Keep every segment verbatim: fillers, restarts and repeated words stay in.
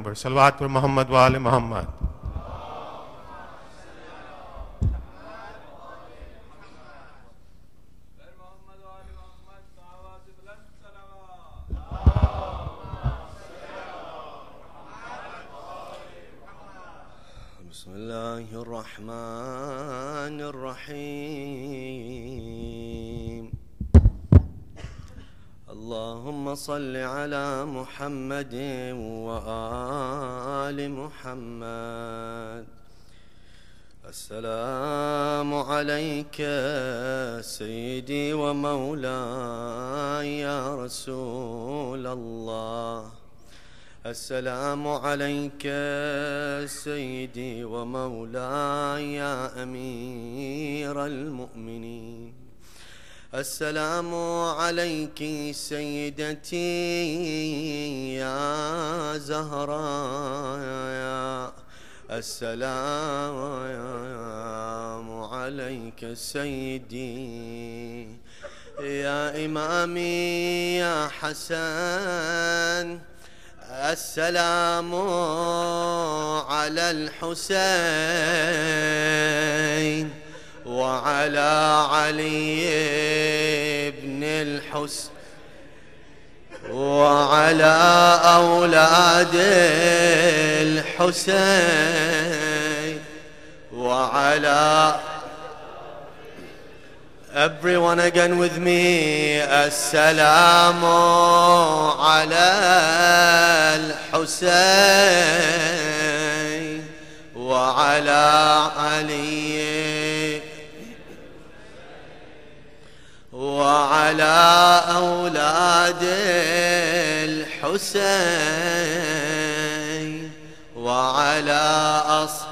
number. Salawat for Muhammad wa ali Muhammad. بسم الله الرحمن الرحيم. اللهم صل على محمد وآل محمد. السلام عليك سيدي ومولاي يا رسول الله. السلام عليك سيدي ومولاي يا أمير المؤمنين. السلام عليك سيدتي يا زهراء. السلام عليك سيدي يا إمامي يا حسن. السلام على الحسين وعلى علي بن الحسين وعلى أولاد الحسين وعلى everyone again with me. السلام على الحسين وعلى علي وعلى أولاد الحسين وعلى أصحاب.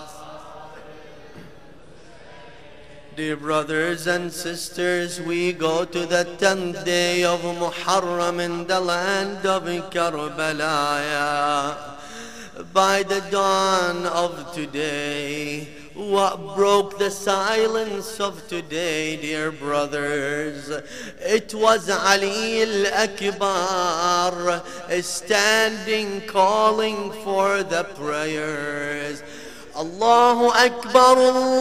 Dear brothers and sisters, we go to the tenth day of Muharram in the land of Karbala. By the dawn of today, what broke the silence of today, dear brothers? It was Ali al-Akbar standing calling for the prayers. Allahu Akbar,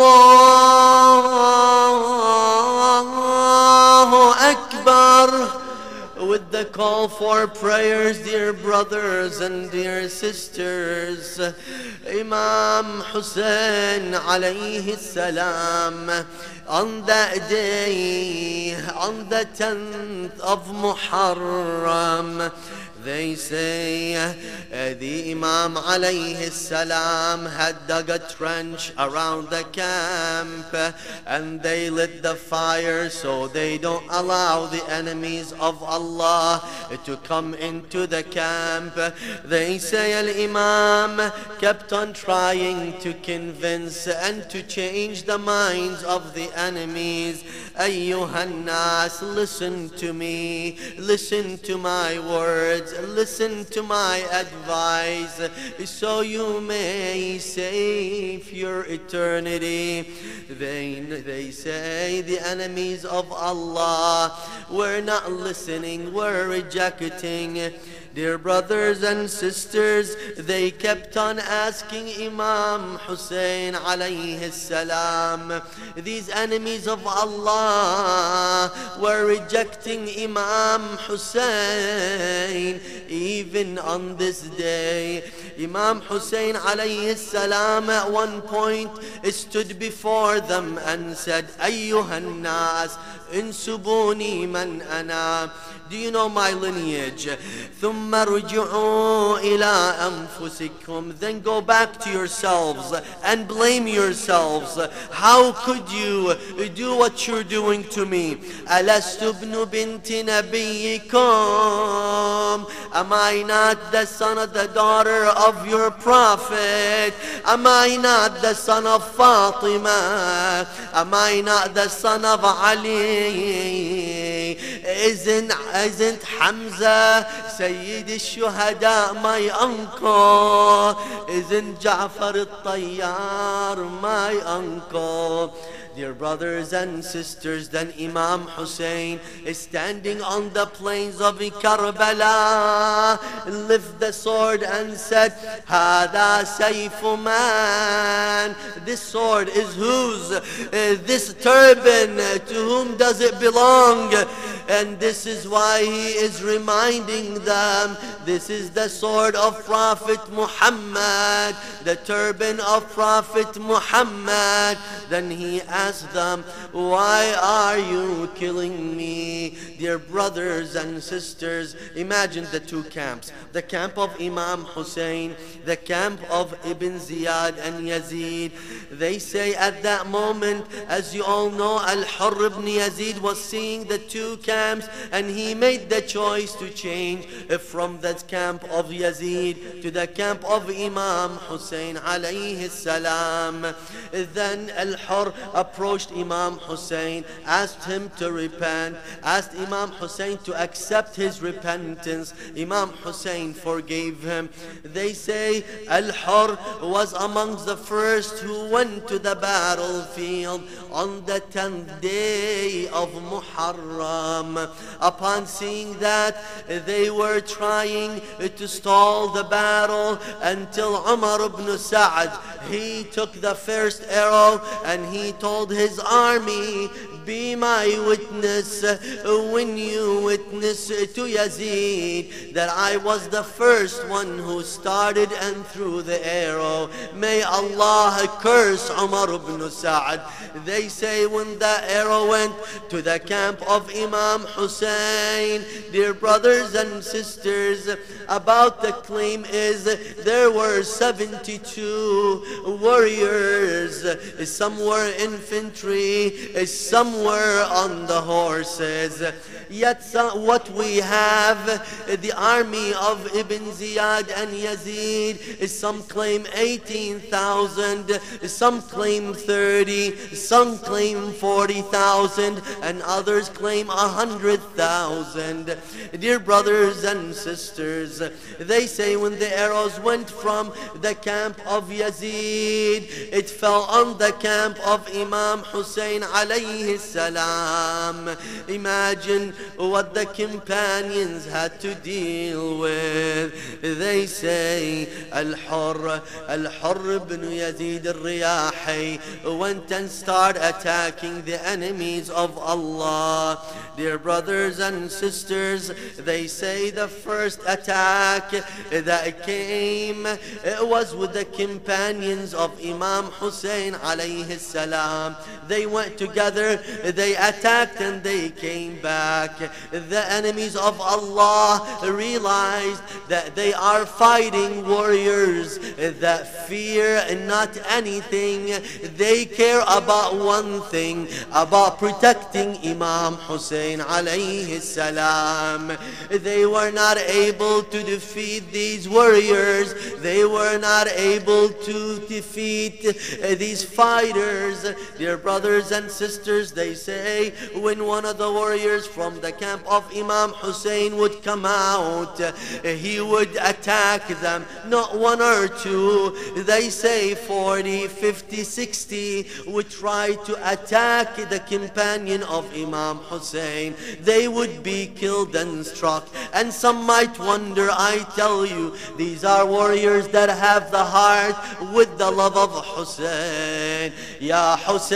Allahu Akbar. With the call for prayers, dear brothers and dear sisters, Imam Hussein alayhi salam, on that day, on the tenth of Muharram, they say uh, the Imam alayhi salam had dug a trench around the camp uh, and they lit the fire so they don't allow the enemies of Allah uh, to come into the camp. Uh, they say Al-Imam kept on trying to convince and to change the minds of the enemies. Ayyuhan nas, listen to me, listen to my words, listen to my advice, so you may save your eternity. They, they say the enemies of Allah, we're not listening, we're rejecting. Dear brothers and sisters, they kept on asking Imam Hussein alayhi salam. These enemies of Allah were rejecting Imam Hussein even on this day. Imam Hussein alayhi salam at one point stood before them and said, Ayyuhan nas, insubuni man ana. Do you know my lineage? ثُمَّ رُجُعُوا إِلَىٰ أَنفُسِكُمْ. Then go back to yourselves and blame yourselves. How could you do what you're doing to me? أَلَسْتُ ابْنُ بِنْتِ نَبِيِّكُمْ. Am I not the son of the daughter of your prophet? Am I not the son of Fatima? Am I not the son of Ali? Isn't, isn't Hamza Sayyid al-Shuhada my uncle? Isn't Ja'far al-Tayyar my uncle? dear brothers and sisters, then Imam Hussein is standing on the plains of Karbala, lift the sword and said, Hada Sayfu man. This sword is whose? Uh, this turban, uh, to whom does it belong? And this is why he is reminding them, this is the sword of Prophet Muhammad, the turban of Prophet Muhammad. Then he asked them, why are you killing me? Dear brothers and sisters, imagine the two camps. The camp of Imam Hussein, the camp of Ibn Ziyad and Yazid. They say at that moment, as you all know, Al-Hurr ibn Yazid was seeing the two camps, and he made the choice to change from the camp of Yazid to the camp of Imam Hussein alayhi salam. Then Al-Hurr approached Imam Hussein, asked him to repent, asked Imam Hussein to accept his repentance. Imam Hussein forgave him. They say Al-Hurr was amongst the first who went to the battlefield on the tenth day of Muharram. Upon seeing that, they were trying to stall the battle until Umar ibn Sa'd, he took the first arrow and he told his army, be my witness when you witness to Yazid that I was the first one who started and threw the arrow. May Allah curse Umar ibn Sa'd. They say when the arrow went to the camp of Imam Hussein, dear brothers and sisters, about the claim is there were seventy-two warriors. Some were infantry, some were on the horses. Yet some, what we have, the army of Ibn Ziyad and Yazid, some claim eighteen thousand, some claim thirty, some claim forty thousand, and others claim one hundred thousand. Dear brothers and sisters, they say when the arrows went from the camp of Yazid, it fell on the camp of Imam Hussein alayhi salam. Imagine what the companions had to deal with. They say Al-Hurr, Al-Hurr ibn Yazid al-Riyahi went and started attacking the enemies of Allah. Dear brothers and sisters, they say the first attack that came, it was with the companions of Imam Hussein alayhi salam. They went together, they attacked and they came back. The enemies of Allah realized that they are fighting warriors that fear not anything. They care about one thing, about protecting Imam Hussein alayhi salam. They were not able to defeat these warriors. They were not able to defeat these fighters. Dear brothers and sisters, they say when one of the warriors from the camp of Imam Hussein would come out, he would attack them, not one or two. They say forty, fifty, sixty would try to attack the companion of Imam Hussein. They would be killed and struck. And some might wonder, I tell you, these are warriors that have the heart with the love of Hussein. Ya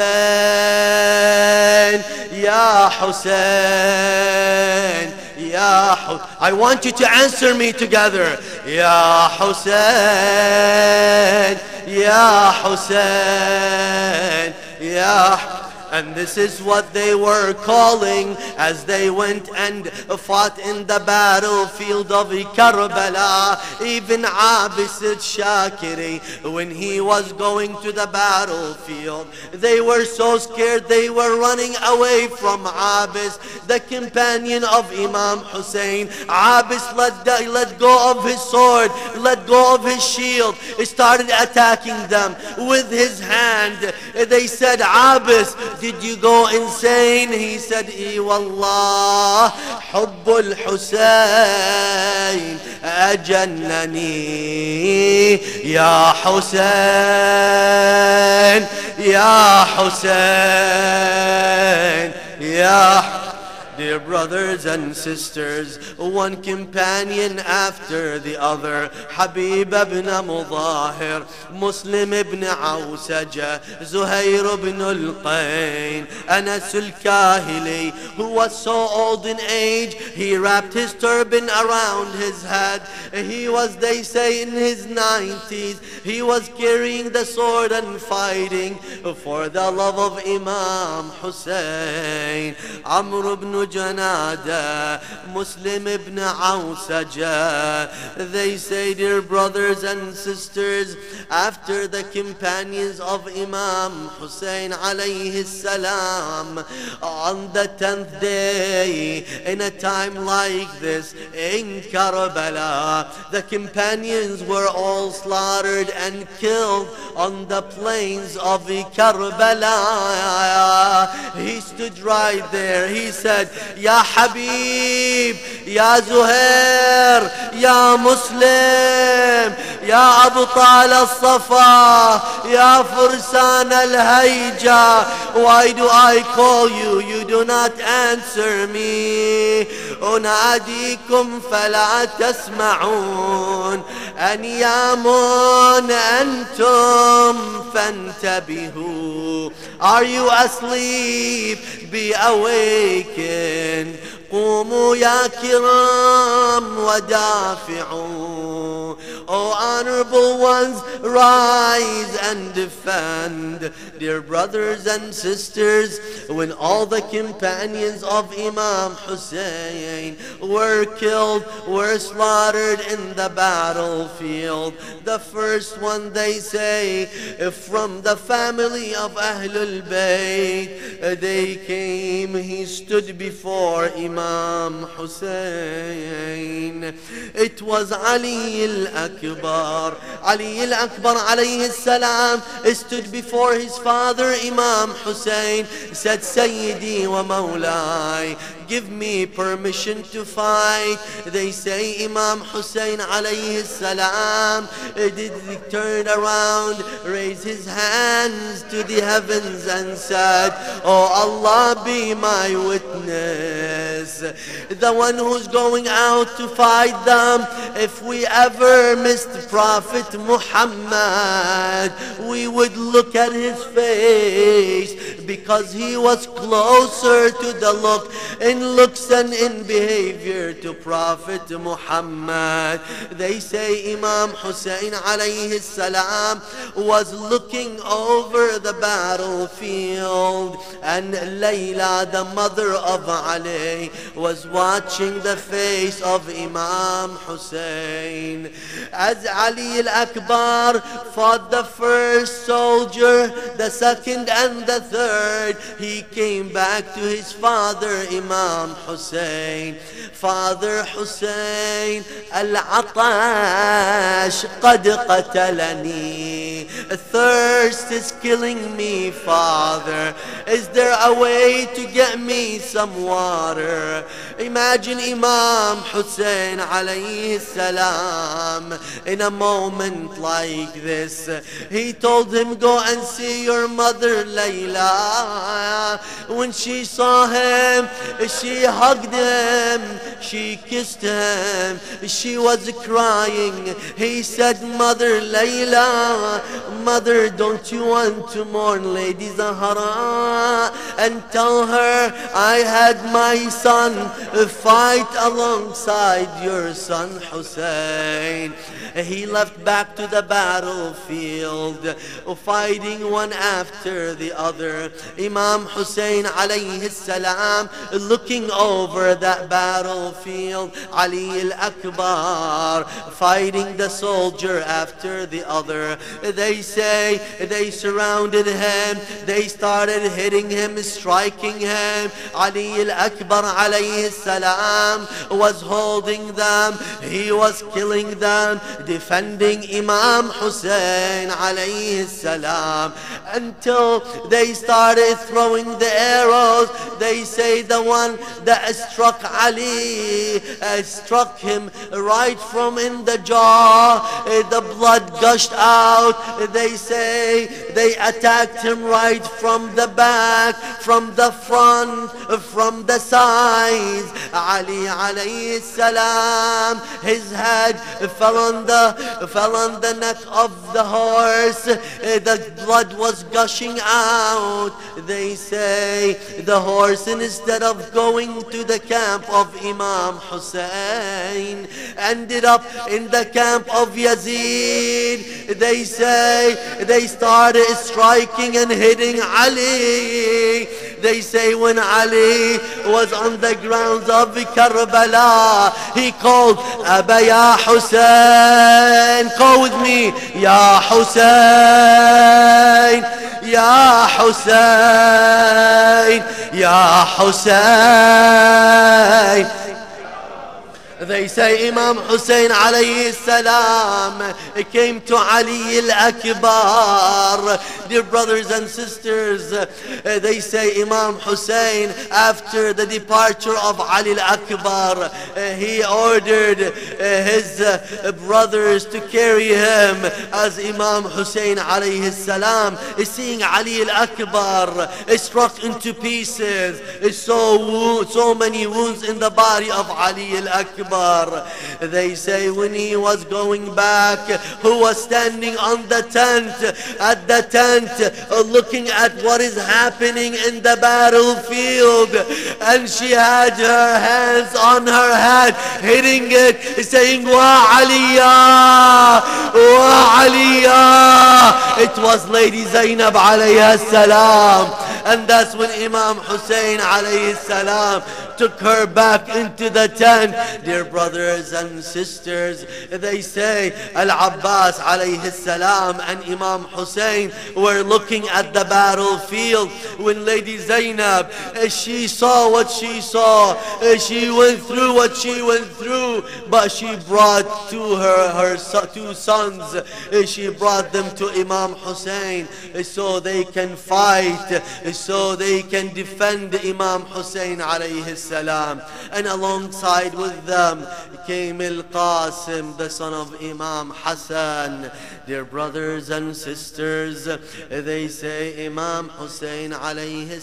Hussein, Ya Hussein, Ya Hussein. I want you to answer me together. Ya Hussein, Ya Hussein, Ya Hussein. And this is what they were calling as they went and fought in the battlefield of Karbala. Even Abis al-Shakiri, when he was going to the battlefield, they were so scared they were running away from Abis, the companion of Imam Hussein. Abis let, let go of his sword, let go of his shield. He started attacking them with his hand. They said, Abis, did you go insane? He said, E wallah, Hubbul Hussein ajannani. Ya Hussein, Ya Hussein, Ya Dear brothers and sisters, one companion after the other, Habib ibn Mudahir, Muslim ibn Awsaja, Zuhair ibn al-Qayn, Anas al-Kahili, who was so old in age, he wrapped his turban around his head. He was, they say, in his nineties. He was carrying the sword and fighting for the love of Imam Hussein. Amr ibn Janada, Muslim ibn Awsaja. They say, dear brothers and sisters, after the companions of Imam Hussein alayhi salam, on the tenth day, in a time like this, in Karbala, the companions were all slaughtered and killed on the plains of Karbala. He stood right there. He said, Ya Habib, Ya Zuhair, Ya Muslim, Ya Abtal al-Safa, Ya Fursan al-Hayja. Why do I call you? You do not answer me. أناديكم فلا تسمعون أنيام أنتم فانتبهوا. Are you asleep? Be awakened. قوموا يا كرام ودافعوا. O honorable ones, rise and defend. Dear brothers and sisters, when all the companions of Imam Hussein were killed, were slaughtered in the battlefield, the first one, they say, from the family of Ahlul Bayt, they came, he stood before Imam Hussein. It was Ali al-Akbar. Ali al-Akbar alayhi salam stood before his father Imam Hussein, said, Sayyidi wa Mawlai, give me permission to fight. They say Imam Hussein alayhi salam did he turn around, raise his hands to the heavens and said, Oh Allah, be my witness, the one who's going out to fight them, if we ever missed Prophet Muhammad, we would look at his face, because he was closer to the look in looks and in behavior to Prophet Muhammad. They say Imam Hussein alayhi salam was looking over the battlefield, and Layla, the mother of Ali, was watching the face of Imam Hussein. As Ali al-Akbar fought the first soldier, the second and the third, he came back to his father Imam Hussein. Father Hussein, al-atash qad qatalani. Thirst is killing me, father. Is there a way to get me some water? Imagine Imam Hussein alayhi salam in a moment like this. He told him, go and see your mother Layla. When she saw him, she hugged him, she kissed him, she was crying. He said, Mother Layla, mother, don't you want to mourn Lady Zahra and tell her I had my son fight alongside your son Hussein? He left back to the battlefield, fighting one after the other. Imam Hussein alayhi salam looking over that battlefield, Ali al-Akbar fighting the soldier after the other. They say they surrounded him, they started hitting him, striking him. Ali al-Akbar alayhi salam was holding them, he was killing them, defending Imam Hussein alayhi salam, until they started throwing the arrows. They say the one that struck Ali uh, struck him right from in the jaw. Uh, the blood gushed out. They say they attacked him right from the back, from the front, from the sides. Ali alayhi salam, his head fell on the fell on the neck of the horse. The blood was gushing out. They say the horse, instead of going to the camp of Imam Hussein, ended up in the camp of Yazid. They say they started striking and hitting Ali. They say when Ali was on the grounds of Karbala, he called, Aba ya Hussein. Call with me, Ya Hussein, Ya Hussein, Ya Hussein. They say Imam Hussein alayhi salam came to Ali al-Akbar. Dear brothers and sisters, they say Imam Hussein, after the departure of Ali al-Akbar, he ordered his brothers to carry him as Imam Hussein alayhi salam, seeing Ali al-Akbar struck into pieces, so, so many wounds in the body of Ali al-Akbar. They say when he was going back, who was standing on the tent, at the tent, looking at what is happening in the battlefield, and she had her hands on her head, hitting it, saying, Wa Aliyah, Wa Aliyah. It was Lady Zainab alayha salam. And that's when Imam Hussein alayhi salam took her back into the tent. Dear brothers and sisters, they say Al-Abbas alayhi salam and Imam Hussein were looking at the battlefield when Lady Zainab, she saw what she saw, she went through what she went through, but she brought to her her two sons, she brought them to Imam Hussein so they can fight, so they can defend Imam Hussein alayhi salam. And alongside with them came Al-Qasim, the son of Imam Hassan. Dear brothers and sisters, they say Imam Hussein alayhi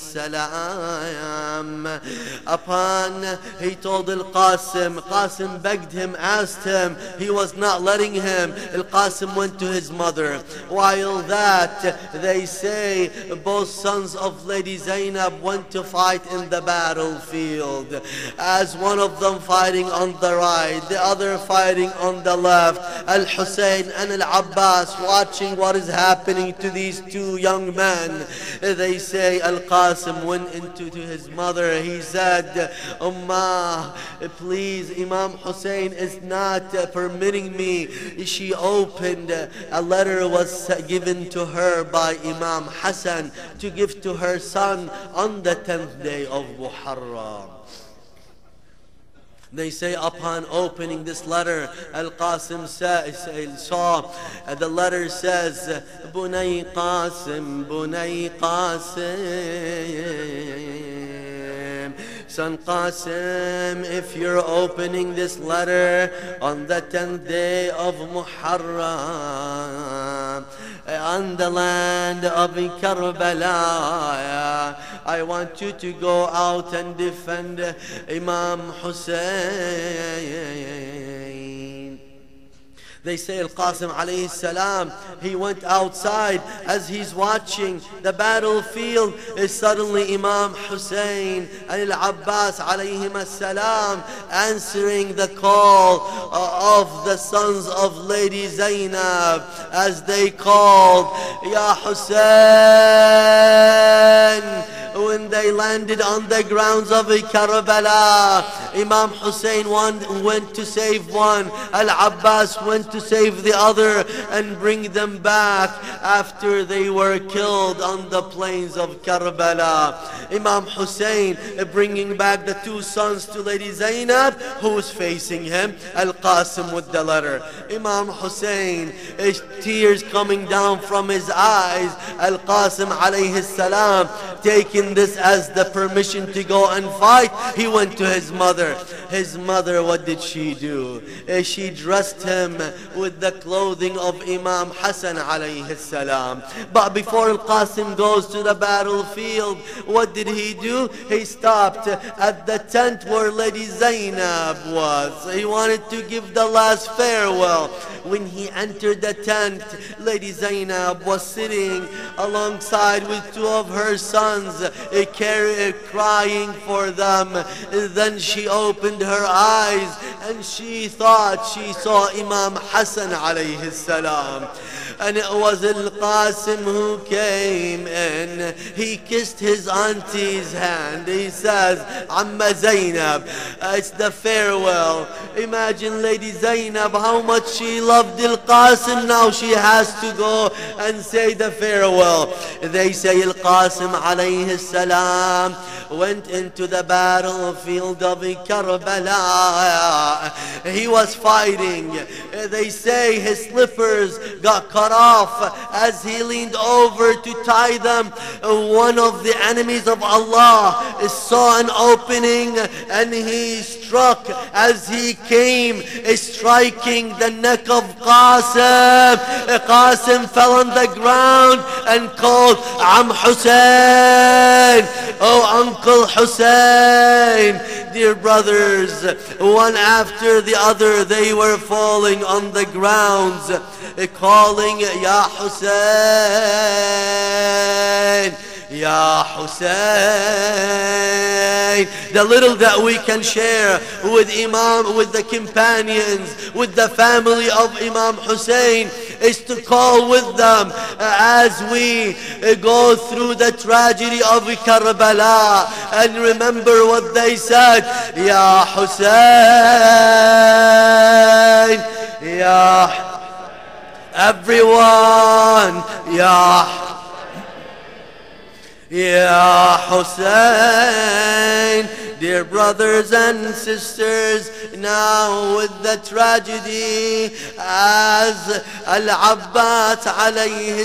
salam, upon he told Al-Qasim, Qasim begged him, asked him, he was not letting him. Al-Qasim went to his mother. While that, they say both sons of Lady Zainab went to fight in the battlefield, as one of them fighting on the right, the other fighting on the left. Al-Hussein and Al-Abbas watching what is happening to these two young men. They say Al-Qasim went into to his mother. He said, Ummah, please, Imam Hussein is not permitting me. She opened, a letter was given to her by Imam Hassan to give to her son on the tenth day of Muharram. They say upon opening this letter, Al-Qasim saw, the letter says, Bunay Qasim, Bunay Qasim. Son Qasim, if you're opening this letter on the tenth day of Muharram, on the land of Karbala, I want you to go out and defend Imam Hussein. They say Al-Qasim alayhi salam, he went outside. As he's watching the battlefield, suddenly Imam Hussein and Al-Abbas alayhim salam answering the call of the sons of Lady Zainab, as they called, Ya Hussein. When they landed on the grounds of Karbala, Imam Hussein went to save one, Al-Abbas went to save the other and bring them back after they were killed on the plains of Karbala. Imam Hussein bringing back the two sons to Lady Zainab, who was facing him, Al-Qasim with the letter. Imam Hussein, tears coming down from his eyes, Al-Qasim alayhi salam taking this as the permission to go and fight, he went to his mother. His mother, what did she do? She dressed him with the clothing of Imam Hassan alayhi salam. But before Al-Qasim goes to the battlefield, what did he do? He stopped at the tent where Lady Zainab was. He wanted to give the last farewell. When he entered the tent, Lady Zainab was sitting alongside with two of her sons, crying for them. Then she opened her eyes and she thought she saw Imam Hassan alayhi salam. And it was Al-Qasim who came in. He kissed his auntie's hand. He says, Amma Zainab, it's the farewell. Imagine Lady Zainab, how much she loved Al-Qasim. Now she has to go and say the farewell. They say Al-Qasim alayhi salam went into the battlefield of Karbala. He was fighting. They say his slippers got cut off as he leaned over to tie them. One of the enemies of Allah saw an opening and he struck as he came, striking the neck of Qasim. Qasim fell on the ground and called, Am Hussein, oh Uncle Hussein. Dear brothers, one after the other they were falling on the grounds, calling, Ya Hussein, Ya Hussein. The little that we can share with Imam, with the companions, with the family of Imam Hussein, is to call with them as we go through the tragedy of Karbala and remember what they said. Ya Hussein, Ya everyone, Ya Ya Hussein. Dear brothers and sisters, now with the tragedy as Al-Abbas alayhi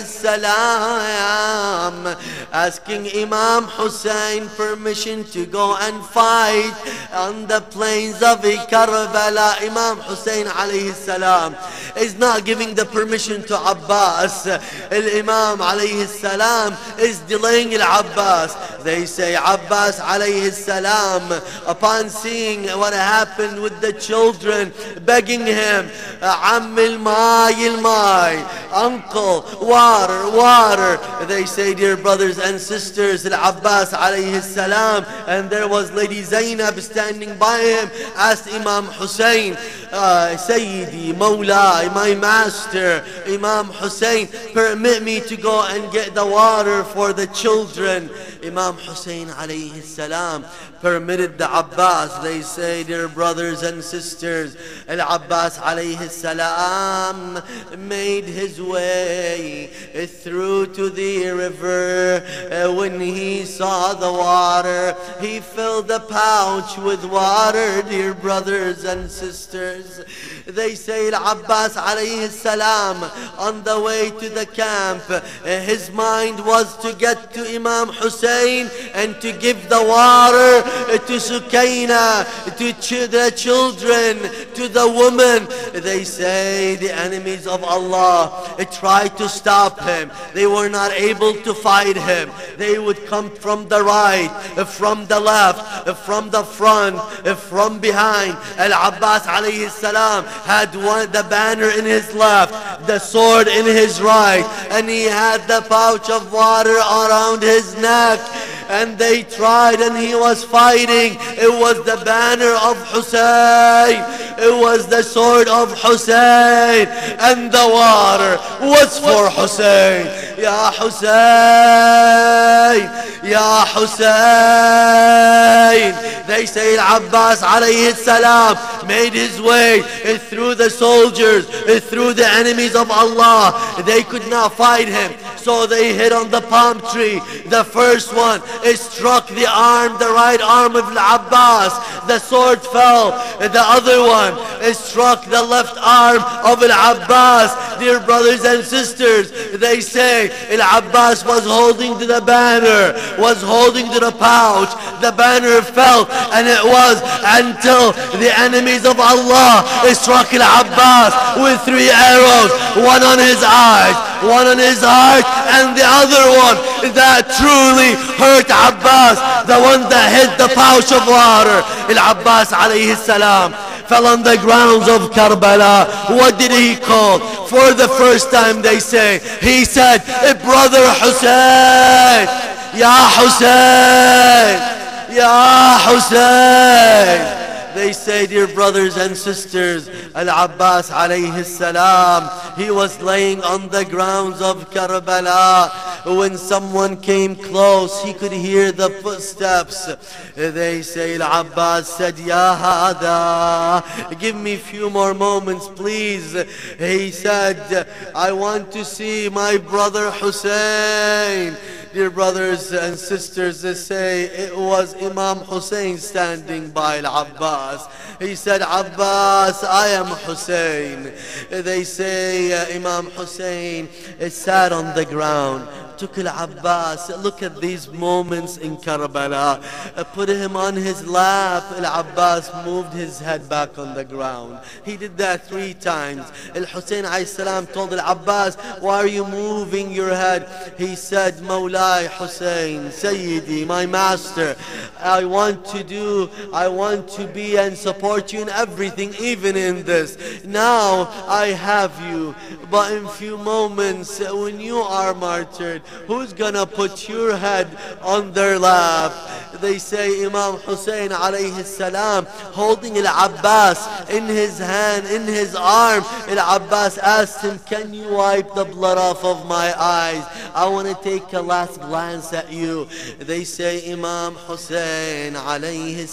salam asking Imam Hussein permission to go and fight on the plains of Karbala, Imam Hussein alayhi salam is not giving the permission to Abbas. Al-Imam alayhi salam is delaying Al-Abbas. They say Abbas alayhi salam, upon seeing what happened with the children, begging him, Ammil Mai Mai, uncle, water, water. They say, dear brothers and sisters, Al-Abbas alayhi salam, and there was Lady Zainab standing by him, asked Imam Hussein, uh, Sayyidi, Mawlai, my master, Imam Hussein, permit me to go and get the water for the children. Imam Hussein alayhi salam permitted the Abbas. They say, dear brothers and sisters, Al-Abbas alayhi salam made his way through to the river. When he saw the water, he filled the pouch with water, dear brothers and sisters. They say Al-Abbas alayhi salam on the way to the camp, his mind was to get to Imam Hussein and to give the water to Sukaina, to ch the children, to the woman. They say the enemies of Allah tried to stop him. They were not able to fight him. They would come from the right, from the left, from the front, from behind. Al-Abbas alayhi salam had one, the banner in his left, the sword in his right, and he had the pouch of water around his neck. And they tried and he was fighting. It was the banner of Hussein, it was the sword of Hussein, and the water was for Hussein. Ya Hussein, Ya Hussein. They say Al-Abbas alayhi salam made his way through the soldiers, through the enemies of Allah. They could not fight him, so they hit on the palm tree. The first one struck the arm, the right arm of Al-Abbas. The sword fell. The other one struck the left arm of Al-Abbas. Dear brothers and sisters, they say Al-Abbas was holding to the banner, was holding to the pouch. The banner fell, and it was until the enemies of Allah struck Al-Abbas with three arrows, one on his eyes, one on his heart, and the other one that truly hurt Abbas, the one that hit the pouch of water. Al-Abbas alayhi salam fell on the grounds of Karbala. What did he call? For the first time, they say, he said, brother Hussein, Ya Hussein, Ya Hussein. They say, dear brothers and sisters, Al-Abbas alayhi salam, he was laying on the grounds of Karbala. When someone came close, he could hear the footsteps. They say, Al-Abbas said, Ya Hada, give me a few more moments, please. He said, I want to see my brother Hussein. Dear brothers and sisters, they say it was Imam Hussein standing by Al-Abbas. He said, Abbas, I am Hussein. They say uh, Imam Hussein sat on the ground, took Al-Abbas. Look at these moments in Karbala. Uh, put him on his lap. Al-Abbas moved his head back on the ground. He did that three times. Al-Hussein alayhi salam told Al-Abbas, why are you moving your head? He said, Mawlai Hussein, Sayyidi, my master, I want to do, I want to be and support you in everything, even in this. Now I have you, but in few moments when you are martyred, who's gonna put your head on their lap? They say Imam Hussein alayhi salam holding Al-Abbas in his hand, in his arm. Al-Abbas asked him, can you wipe the blood off of my eyes? I want to take a last glance at you. They say Imam Hussein alayhi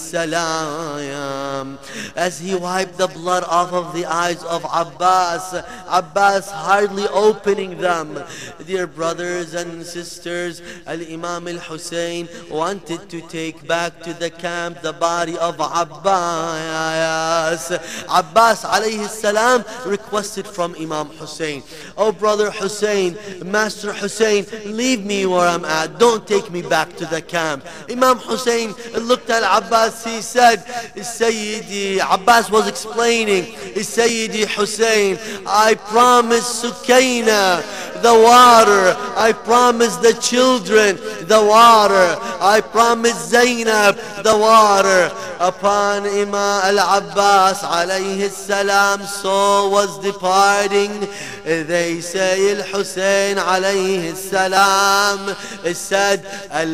salam, as he wiped the blood off of the eyes of Abbas, Abbas hardly opening them. Dear brothers and sisters, Al-Imam Al-Hussein wanted to take back to the camp the body of Abbas. Abbas alayhi salam requested from Imam Hussein, oh brother Hussein, Master Hussein, leave me where I'm at, don't take me back to the camp. Imam Hussein looked at Abbas, he said, Sayyidi, Abbas was explaining, Sayyidi Hussein, I promise Sukaina the water, I promise the children the water, I promise Zainab the water. Upon Imam Al-Abbas alayhi salam soul was departing, they say Al-Hussein alayhi salam said,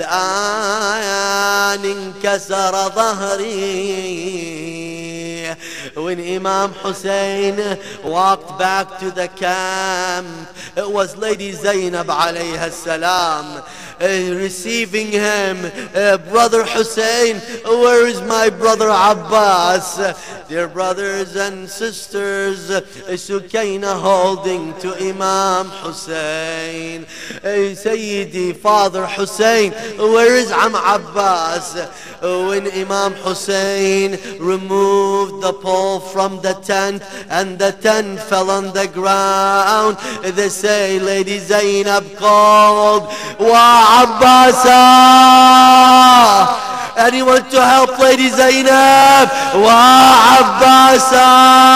Al-an inkasara dhahri. When Imam Hussein walked back to the camp, it was Lady Zainab alayhi salam Uh, receiving him. uh, Brother Hussein, where is my brother Abbas? Uh, dear brothers and sisters, uh, Sukaina holding to Imam Hussein. uh, Sayyidi, Father Hussein, where is Am Abbas? Uh, when Imam Hussein removed the pole from the tent and the tent fell on the ground, they say Lady Zainab called, Wa Abbasa! Anyone to help Lady Zainab? Wa Abbasa!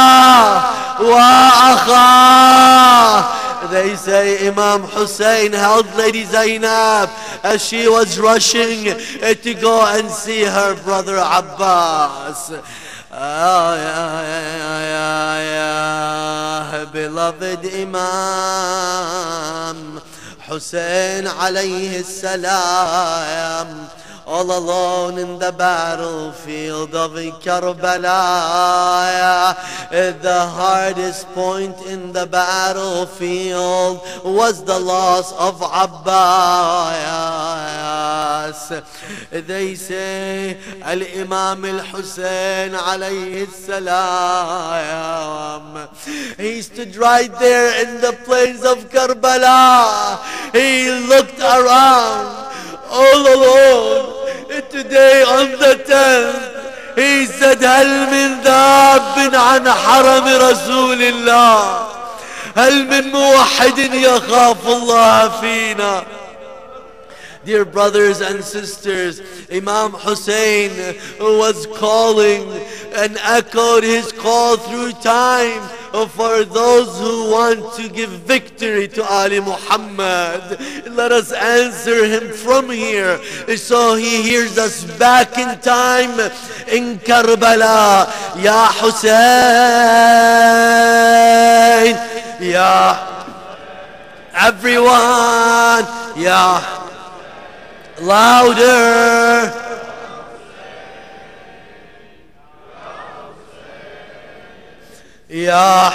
Wa Akha! They say Imam Hussein held Lady Zainab as she was rushing to go and see her brother Abbas. Ah, yeah, yeah, yeah, yeah. Beloved Imam Hussein alayhi salam, all alone in the battlefield of Karbala. The hardest point in the battlefield was the loss of Abbas. They say Al-Imam Al-Hussein alayhi salam, he stood right there in the plains of Karbala. He looked around all alone. Today on the tenth, he said, هل من ذاب عن حرم رسول الله. هل من موحد يخاف الله فينا. Dear brothers and sisters, Imam Hussein was calling and echoed his call through time for those who want to give victory to Ali Muhammad. Let us answer him from here so he hears us back in time in Karbala. Ya Hussein, Ya everyone, Ya louder. Ya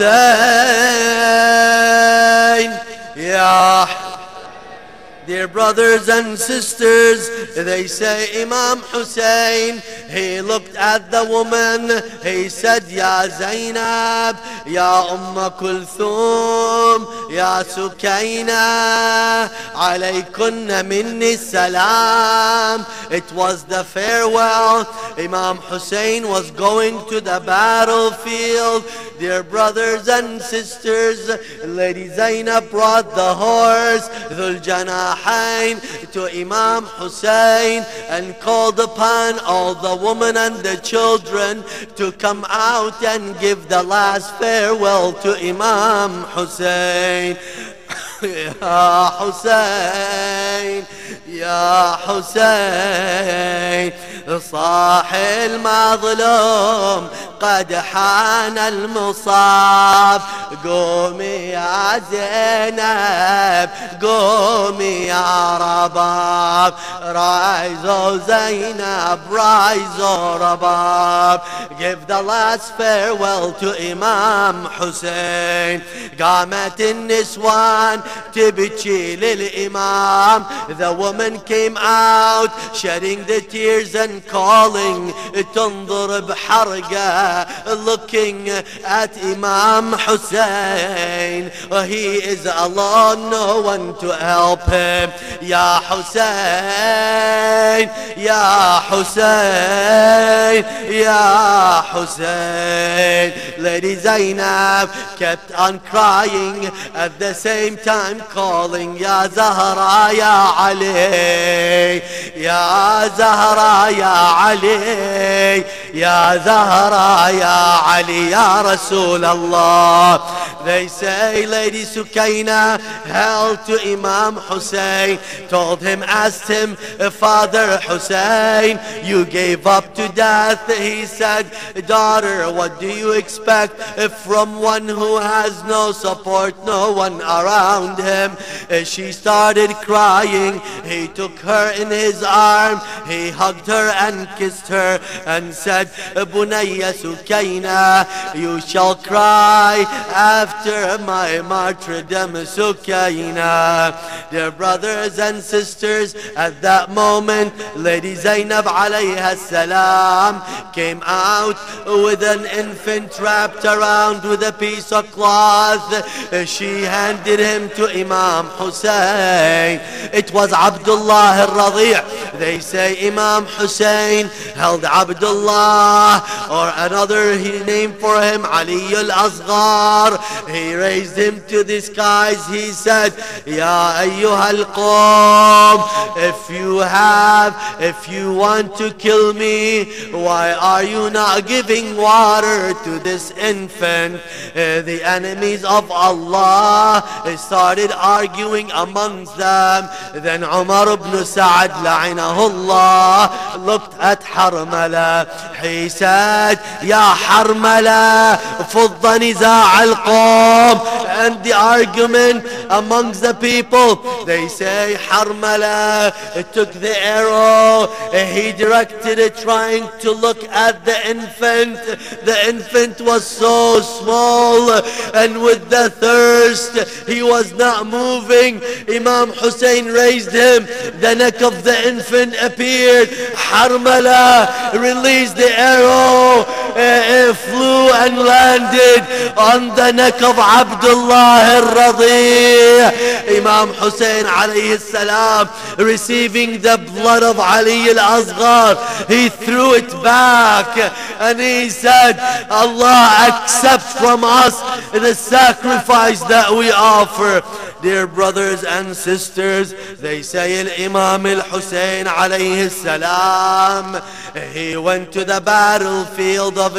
Hussein, Ya. Dear brothers and sisters, they say Imam Hussein, he looked at the woman, he said, Ya Zainab, Ya Umm Kulthum, Ya Sukayna, alaykunna minni salam. It was the farewell. Imam Hussein was going to the battlefield. Dear brothers and sisters, Lady Zainab brought the horse, Dhul Janahain, to Imam Hussein and called upon all the women and the children to come out and give the last farewell to Imam Hussein. Ya Hussein, Ya Hussein, صاح المظلوم قد حان المصاب. قومي يا زينب، قومي يا رباب. Rise, oh Zainab, rise, oh Rabab. Give the last farewell to Imam Hussein. قامت النسوان تبكي للإمام. The woman came out shedding the tears and calling, تنظر بحرقة, looking at Imam Hussein. He is alone, no one to help him. Ya Hussein, Ya Hussein, Ya Hussein. Lady Zainab kept on crying, at the same time calling, Ya Zahra, Ya Ali, Ya Zahra, Ya Ali, Ya Zahra, Ya Ali, Ya Rasul Allah. They say Lady Sukayna held to Imam Hussein, told him, asked him, Father Hussein, you gave up to death. He said, daughter, what do you expect from one who has no support, no one around him? She started crying. He took her in his arm, he hugged her and kissed her and said, Bunayya Sukayna, you shall cry after my martyrdom, Sukayna. Dear brothers and sisters, at that moment, Lady Zainab alayha salam came out with an infant wrapped around with a piece of cloth. She handed him to Imam Hussein. It was Abdullah al-Radi'. They say Imam Hussein held Abdullah, or another name for him, Ali al-Asghar. He raised him to the skies. He said, Ya ayyuha al-qawm, if you have, if you want to kill me, why are you not giving water to this infant? Uh, the enemies of Allah started arguing amongst them. Then Umar ibn Sa'ad la'inahullah looked at Harmala. He said, Ya Harmala, fudda niza' al-qawm. And the argument amongst the people, they say Harmala took the arrow, he directed it trying to look at the infant. The infant was so small, and with the thirst he was not moving. Imam Hussein raised him, the neck of the infant appeared. Harmala released the arrow, uh, flew and landed on the neck of Abdullah al-Radi. Imam Hussein alayhi salam, receiving the blood of Ali al-Asghar, he threw it back and he said, Allah accept from us the sacrifice that we offer. Dear brothers and sisters, they say Imam al-Hussein alayhi salam, he went to the battlefield of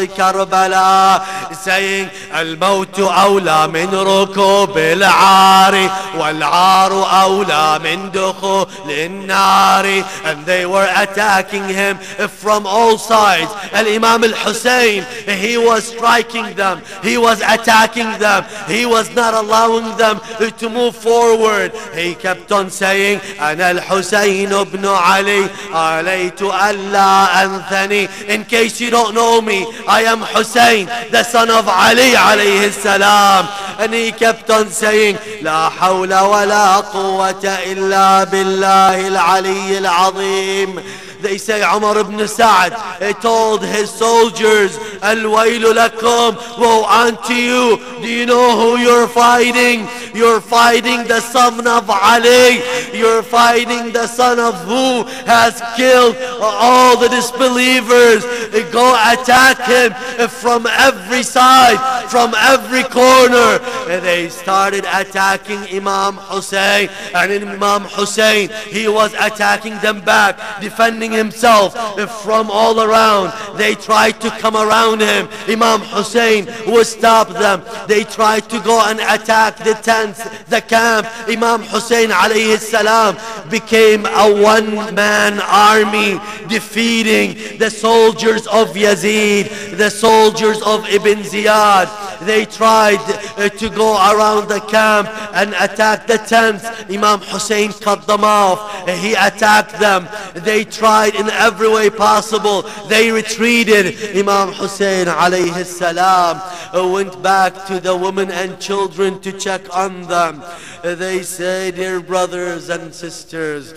Karbala saying, Al-Mawtu awla min rukub al-'ari, wal-'aru awla min dukhul al-nari. And they were attacking him from all sides. Al-Imam al-Hussein, he was striking them, he was attacking them, he was not allowing them to move forward. He kept on saying, Ana al-Husayn ibn Ali, alaytu alla anthani. In case you don't know me, I am Hussein, the son of Ali alayhi salam. And he kept on saying, La hawla wa la quwwata illa billahi al-ali al-azim. They say Umar ibn Sa'd, he told his soldiers, Al-waylu lakum, woe unto you. Do you know who you're fighting? You're fighting the son of Ali. You're fighting the son of who has killed all the disbelievers. Go attack him from every side, from every corner. And they started attacking Imam Hussein. And Imam Hussein, he was attacking them back, defending himself from all around. They tried to come around him. Imam Hussein would stop them. They tried to go and attack the tents, the camp. Imam Hussein alayhi salam became a one-man army, defeating the soldiers of Yazid, the soldiers of Ibn Ziyad. They tried uh, to go around the camp and attack the tents. Imam Hussein cut them off. He attacked them. They tried in every way possible. They retreated. Imam Hussein alayhi salam went back to the women and children to check on them. They say, dear brothers and sisters,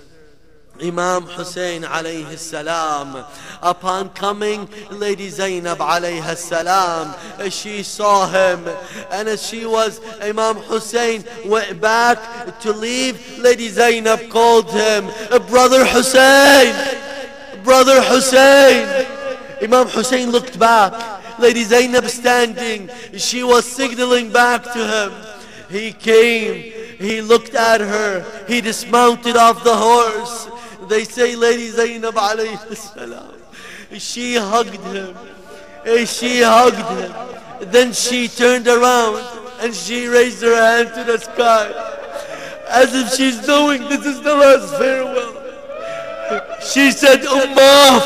Imam Hussein alayhi salam, upon coming, Lady Zainab alayhi salam, she saw him, and as she was, Imam Hussein went back to leave. Lady Zainab called him, Brother Hussein, Brother Hussein. Imam Hussein looked back. Lady Zainab standing, she was signaling back to him. He came, he looked at her, he dismounted off the horse. They say Lady Zainab alayhi salam, she hugged him, she hugged him. Then she turned around and she raised her hand to the sky, as if she's knowing this is the last farewell. She said, Ummah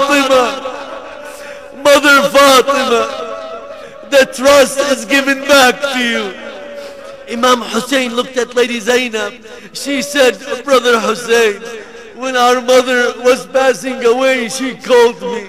Fatima, Mother Fatima, the trust is given back to you. Imam Hussein looked at Lady Zainab. She said, Brother Hussein, when our mother was passing away, she called me.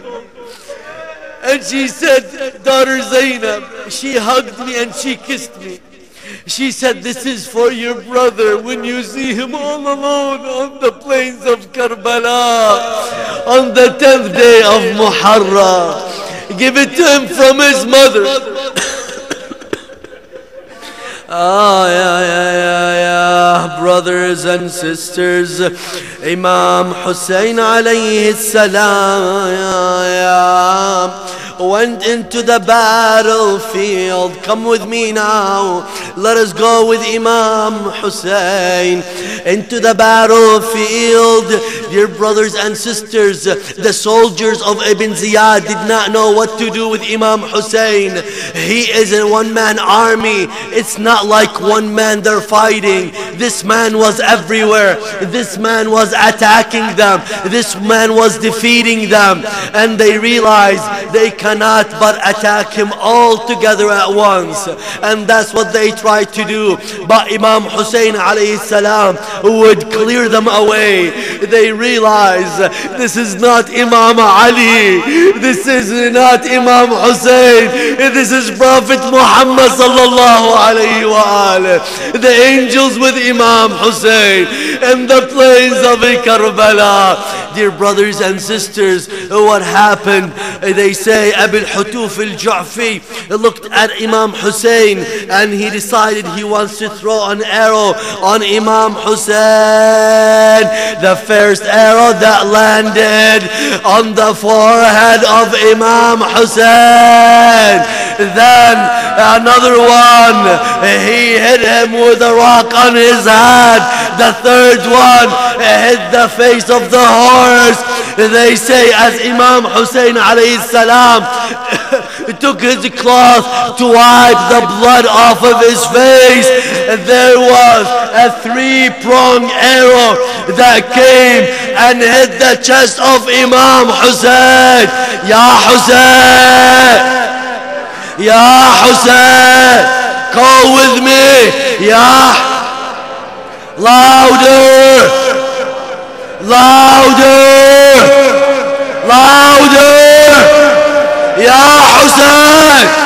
And she said, daughter Zainab, she hugged me and she kissed me. She said, this is for your brother when you see him all alone on the plains of Karbala on the tenth day of Muharram. Give it to him from his mother. Ah, yeah, yeah, yeah, yeah, brothers and sisters, Imam Hussein alayhi salam, yeah, yeah, went into the battlefield. Come with me now. Let us go with Imam Hussein into the battlefield. Dear brothers and sisters, the soldiers of Ibn Ziyad did not know what to do with Imam Hussein. He is a one-man army. It's not like one man they're fighting. This man was everywhere. This man was attacking them. This man was defeating them. And they realized they cannot but attack him all together at once. And that's what they tried to do. But Imam Hussein alayhi salam would clear them away. They realized this is not Imam Ali. This is not Imam Hussein. This is Prophet Muhammad sallallahu alayhi wa alayhi. The angels with Imam Hussein in the plains of Karbala. Dear brothers and sisters, what happened? They say Abu al-Hutuf al-Ju'fi looked at Imam Hussein and he decided he wants to throw an arrow on Imam Hussein. The first arrow that landed on the forehead of Imam Hussein. Then another one, he hit him with a rock on his head. The third one hit the face of the horse. They say as Imam Hussein alayhi salam took his cloth to wipe the blood off of his face, there was a three-pronged arrow that came and hit the chest of Imam Hussein. Ya Hussein, Ya Hussein, call with me. Ya, louder, louder, louder. Ya Hussein.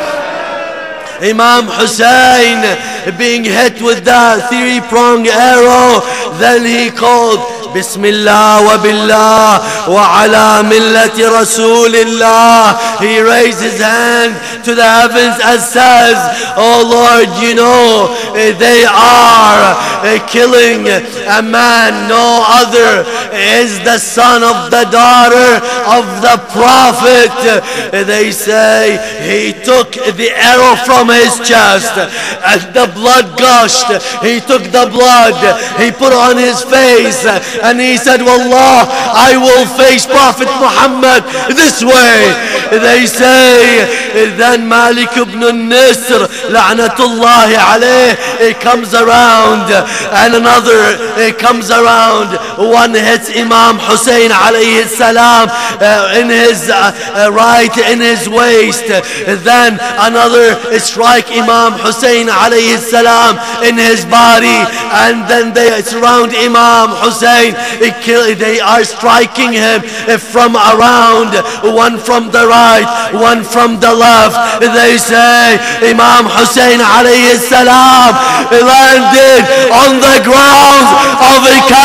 Imam Hussein being hit with that three-pronged arrow, then he called Bismillah wa billah wa ala millati Rasulillah. He raised his hand to the heavens and says, oh Lord, you know they are killing a man, no other is the son of the daughter of the Prophet. They say he took the arrow from his chest and the blood gushed. He took the blood, he put on his face, and he said, Wallah, I will face Prophet Muhammad this way. They say then Malik ibn al-Nisr la'natullahi alayh, it comes around and another it comes around. One hits Imam Hussein alayhi salam uh, in his uh, uh, right in his waist. Then another strike Imam Hussein alayhi salam in his body, and then they surround Imam Hussein. They are striking him from around, one from the right, one from the left. They say Imam Hussein alayhi salam landed on the grounds of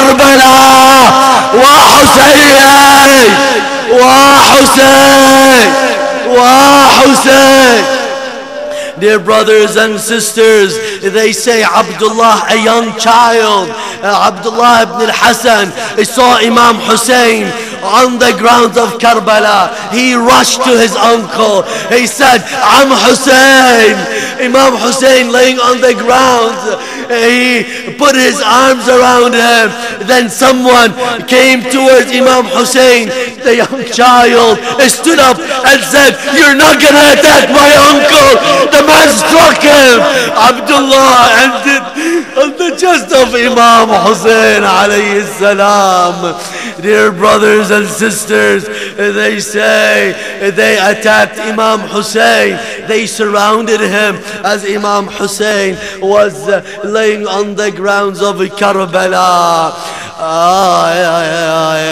Karbala. Wa Hussein, Wa Hussein, Wa Hussein. Dear brothers and sisters, they say Abdullah, a young child, uh, Abdullah ibn al-Hasan, saw Imam Hussein on the grounds of Karbala. He rushed to his uncle. He said, Am Hussein. Imam Hussein laying on the ground. He put his arms around him. Then someone came towards Imam Hussein. The young child stood up and said, you're not gonna attack my uncle. The man struck him. Abdullah ended on the chest of Imam Hussein alayhi salam. Dear brothers and sisters, they say they attacked Imam Hussein. They surrounded him as Imam Hussein was laying on the grounds of Karbala. Ah, yeah, yeah,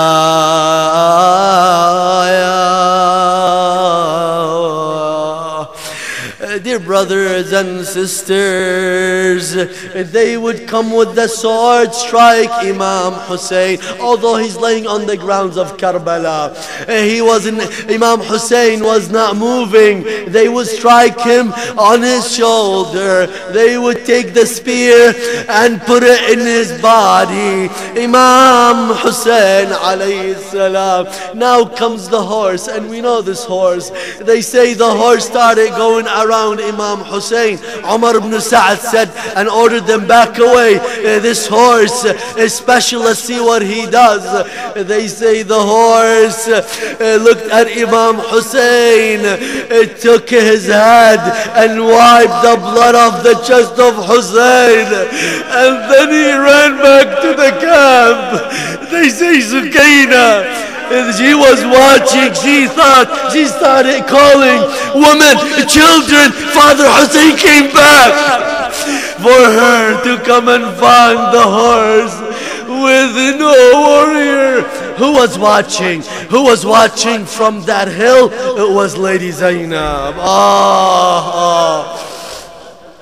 yeah, yeah. Dear brothers and sisters, they would come with the sword, strike Imam Hussein, although he's laying on the grounds of Karbala. He wasn't, Imam Hussein was not moving. They would strike him on his shoulder. They would take the spear and put it in his body. Imam Hussein alayhi salam. Now comes the horse, and we know this horse. They say the horse started going around Imam Hussein. Umar ibn Sa'd said and ordered them back away. Uh, this horse is special. Let's see what he does. Uh, they say the horse uh, looked at Imam Hussein, uh, took his head and wiped the blood off the chest of Hussein, and then he ran back to the camp. They say Sukaina, she was watching. She thought, she started calling women, children. Father Hussein came back for her to come and find the horse with no warrior. Who was watching? Who was watching from that hill? It was Lady Zainab. Ah, ah.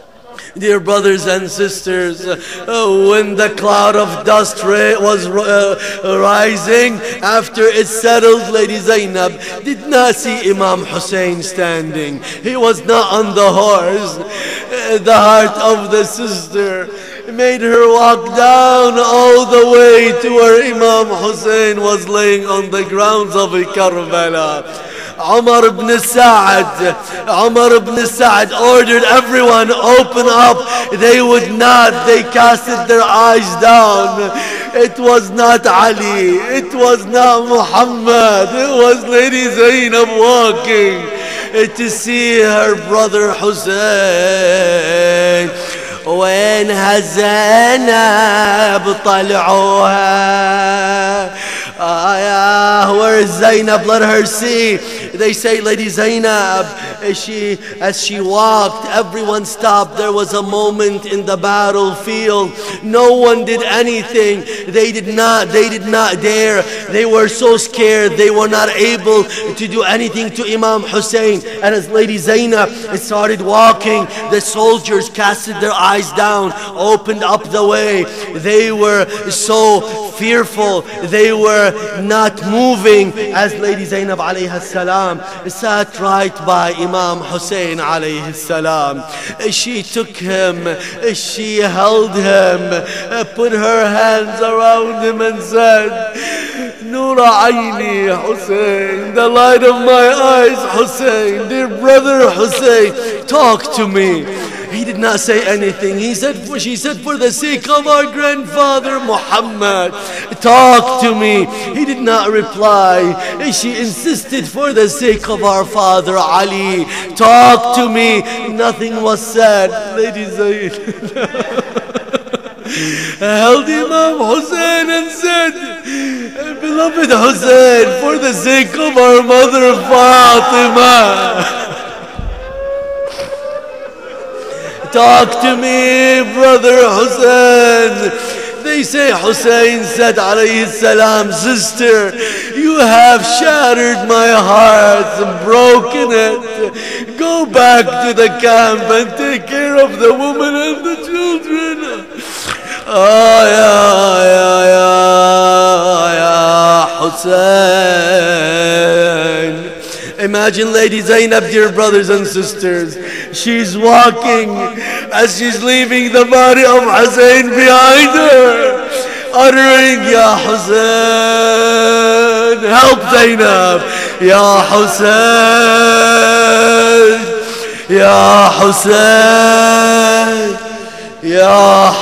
Dear brothers and sisters, uh, when the cloud of dust was uh, rising, after it settled, Lady Zainab did not see Imam Hussein standing. He was not on the horse. Uh, the heart of the sister made her walk down all the way to where Imam Hussein was laying on the grounds of Karbala. Umar ibn Sa'd, Umar ibn Sa'd ordered everyone open up. They would not. They casted their eyes down. It was not Ali. It was not Muhammad. It was Lady Zainab walking to see her brother Hussein. وينها زينب طلعوها. Ah, yeah, where is Zainab? Let her see. They say Lady Zainab, as she, as she walked, everyone stopped. There was a moment in the battlefield. No one did anything. They did not, they did not dare. They were so scared. They were not able to do anything to Imam Hussein. And as Lady Zainab started walking, the soldiers casted their eyes down, opened up the way. They were so fearful. They were not moving as Lady Zainab alayhi salam sat right by Imam Hussein alayhi salam. She took him, she held him, put her hands around him and said, Nura Aini Hussein, the light of my eyes Hussein, dear brother Hussein, talk to me. He did not say anything. He said, for, she said, for the sake of our grandfather Muhammad, talk to me. He did not reply. She insisted, for the sake of our father Ali, talk to me. Nothing was said. Lady Zayd held Imam Hussein and said, beloved Hussein, for the sake of our mother Fatima, talk to me, brother Hussein. They say Hussein said alayhi salam, sister, you have shattered my heart and broken it. Go back to the camp and take care of the woman and the children. Ah, ya, ya, ya, Hussein. Imagine Lady Zainab, dear brothers and sisters. She's walking as she's leaving the body of Hussein behind her, uttering, Ya Hussein, help Zainab. Ya Hussein, Ya Hussein, Ya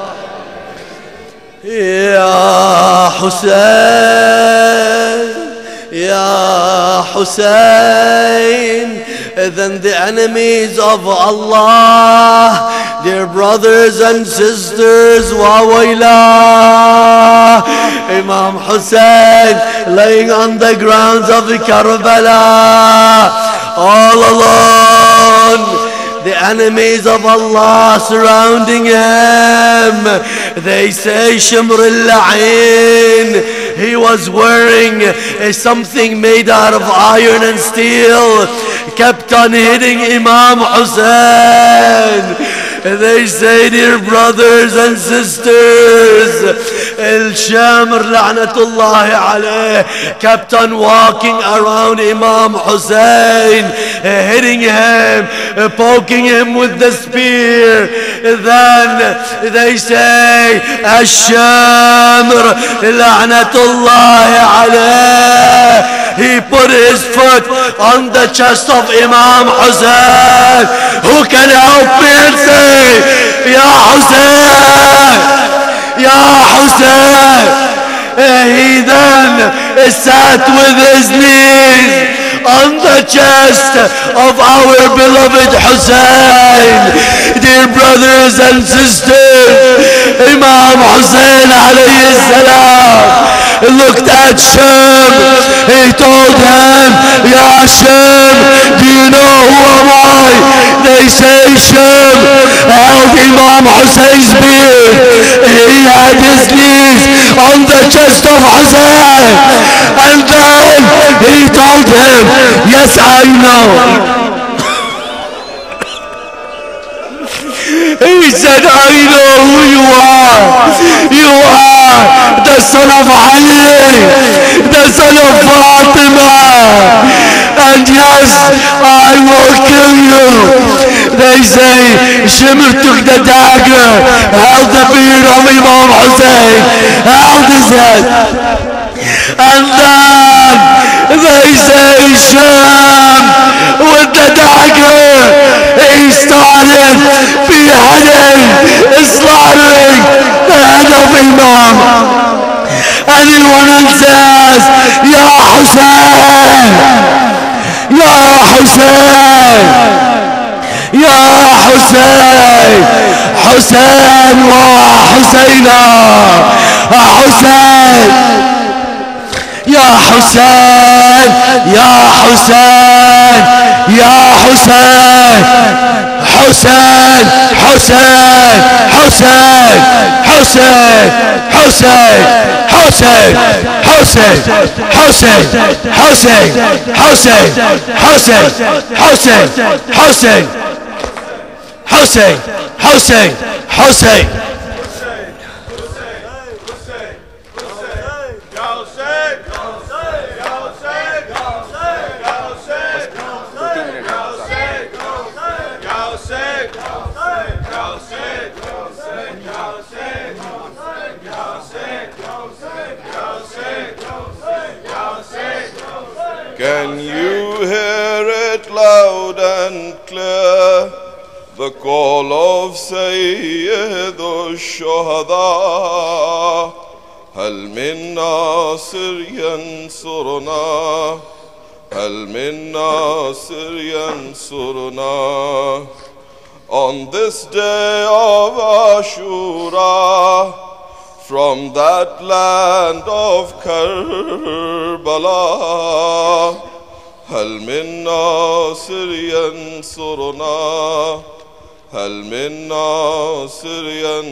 Ya Hussein, Ya Hussein. Then the enemies of Allah, dear brothers and sisters, wa wayla, Imam Hussein laying on the grounds of the Karbala, all alone. The enemies of Allah surrounding him. They say Shimr al-La'in. He was wearing something made out of iron and steel, kept on hitting Imam Hussein. They say, dear brothers and sisters, Al-Shamr la'natullahi alayh kept on walking around Imam Hussein, hitting him, poking him with the spear. Then they say, Al-Shamr la'natullahi alayh, he put his foot on the chest of Imam Hussein. Who can help me and say, Ya Hussein, Ya Hussein? He then sat with his knees on the chest of our beloved Hussein. Dear brothers and sisters, Imam Hussein alayhi salam looked at Shem. He told him, Ya Shem, do you know who am I? They say Shem held Imam Hussein's beard. He had his knees on the chest of Hussein, and then he told him, yes, I know. said, I know who you are. You are the son of Ali, the son of Fatima. And yes, I will kill you. They say, Shimr took the dagger, held the beard of Imam Hussein, held his head. And then they say, Sham, with the dagger, he started beheading, slaughtering the head of Imam. And he went and says, Ya Hussein, Ya Hussein, Ya Hussein, Hussein wa Husseina, Hussein, Ya Hussein, Ya Hussein, Ya Hussein, Hussein, Hussein, Hussein, Hussein, Hussein, Hussein, Hussein, Hussein, Hussein, Hussein, Hussein, Hussein, Hussein, Hussein, Hussein, Hussein. Can you hear it loud and clear, the call of Sayyid al-Shuhada? هل من ناصر ينصرنا هل من ناصر ينصرنا On this day of Ashura, from that land of Karbala, هل من ناصر ينصرنا هل من ناصر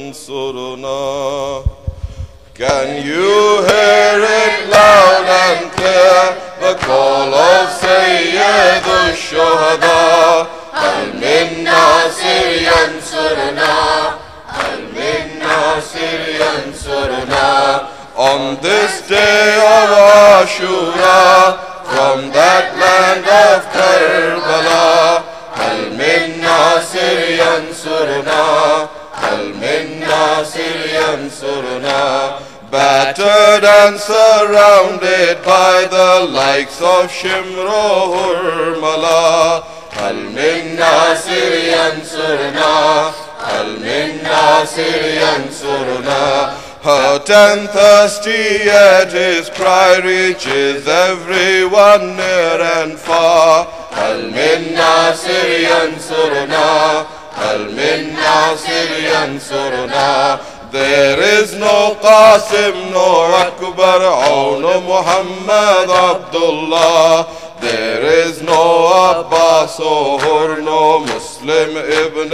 ينصرنا Can you hear it loud and clear, the call of Sayyid al-Shuhada? هل من ناصر ينصرنا هل من ناصر ينصرنا On this day of Ashura, from that land of Karbala, هل من ناصر ينصرنا هل من ناصر ينصرنا Battered and surrounded by the likes of Shimro Hurmala, هل من ناصر ينصرنا هل من ناصر ينصرنا Hurt and thirsty yet his cry reaches everyone near and far هل من ناصر ينصرنا هل من ناصر ينصرنا There is no Qasim nor Akbar Aun Muhammad Abdullah There is no Abbas or no Muslim Ibn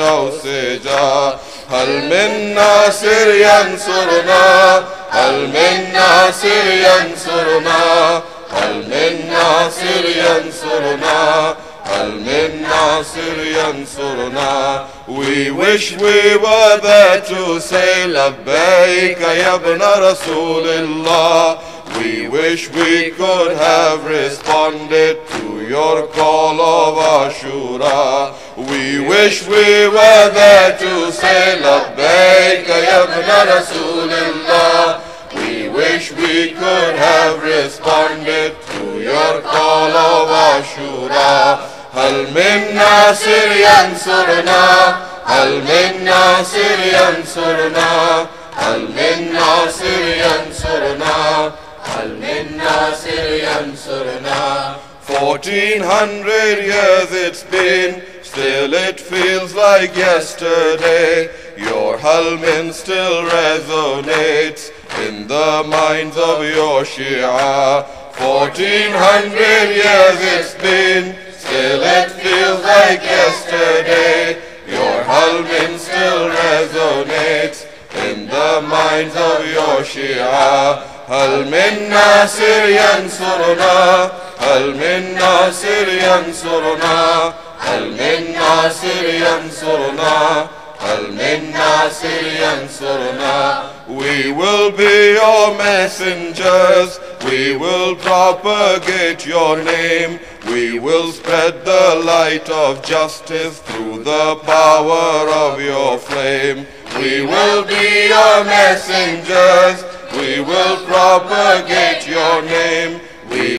Awsija هل من ناصر ينصرنا هل من ناصر ينصرنا هل من ناصر ينصرنا هل من ناصر ينصرنا We wish we were there to say لبيك يا ابن رسول الله We wish we could have responded to your call of Ashura We wish we were there to say لبيك يا ابن رسول الله We wish we could have responded to your call of Ashura هل من ناصر ينصرنا هل من ناصر ينصرنا هل من ناصر ينصرنا هل من ناصر ينصرنا Fourteen hundred years it's been, still it feels like yesterday. Your Halmin still resonates in the minds of your Shia. Fourteen hundred years it's been, still it feels like yesterday. Your Halmin still resonates in the minds of your Shia. هل من ناصر ينصرنا هل من ناصر ينصرنا هل من ناصر ينصرنا هل من ناصر ينصرنا. We will be your messengers. We will propagate your name. We will spread the light of justice through the power of your flame. We will be your messengers. We will propagate your name.